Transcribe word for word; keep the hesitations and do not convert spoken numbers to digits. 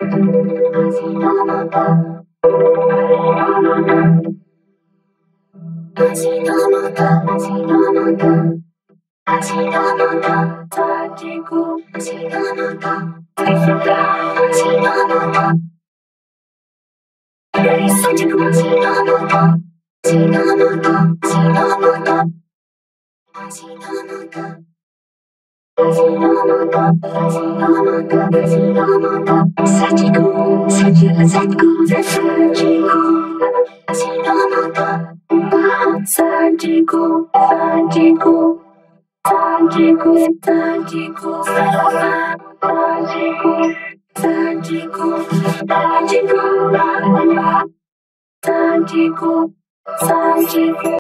Ajinomoto, Ajinomoto, Ajinomoto, Ajinomoto, Sajiku, Ajinomoto, Ajinomoto, Sajiku, Ajinomoto, Ajinomoto, Ajinomoto, Ajinomoto. Ajinomoto, Ajinomoto, Ajinomoto, Sajiku, Sajiku, Sajiku, Sajiku, Ajinomoto, Sajiku, Sajiku, Sajiku, Sajiku, Sajiku, Sajiku, Sajiku, Sajiku, Sajiku.